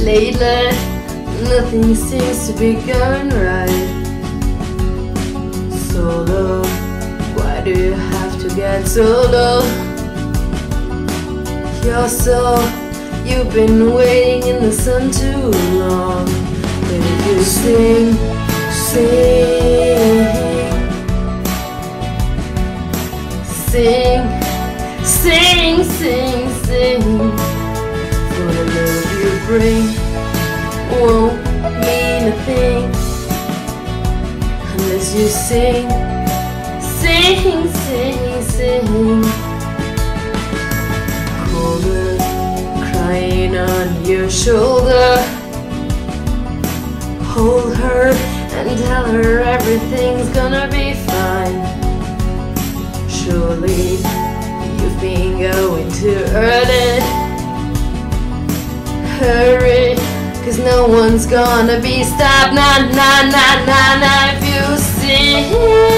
Lately, nothing seems to be going right. So low, why do you have to get so low? You've been waiting in the sun too long. Baby, you sing, sing, sing, sing, sing, sing. For the love you bring won't mean a thing unless you sing, sing, sing, sing. Colder, crying on your shoulder. Hold her and tell her everything's gonna be fine. Surely you've been going too early. Hurry, 'cause no one's gonna be stopped. Nah, nah, nah, nah, nah. If you sing,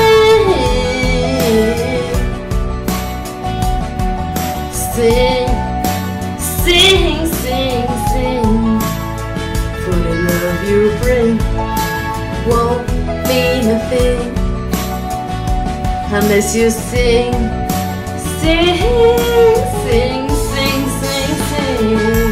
sing, sing, sing, sing. For the love you bring won't mean a thing unless you sing, sing, sing, sing, sing, sing.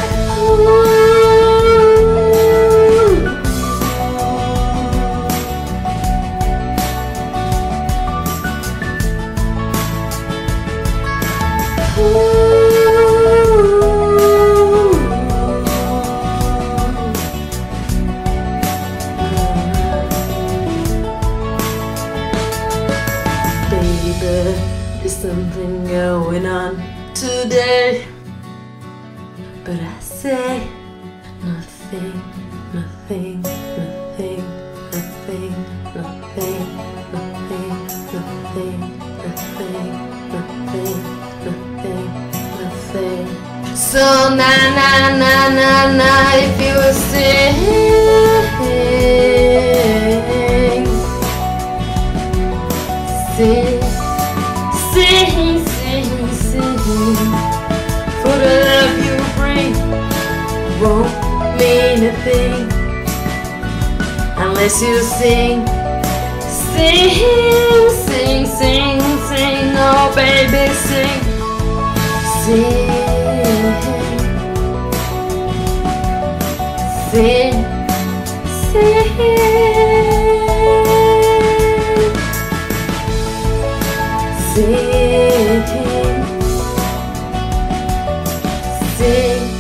Baby, there's something going on today, but I say nothing, nothing, nothing, nothing, nothing, nothing, nothing, nothing, nothing, nothing, nothing. So na na na na na, if you sing, sing, sing, sing, sing. For the love you bring won't mean a thing unless you sing, sing, sing, sing, sing. Oh baby, sing, sing, sing, sing, sing, sing.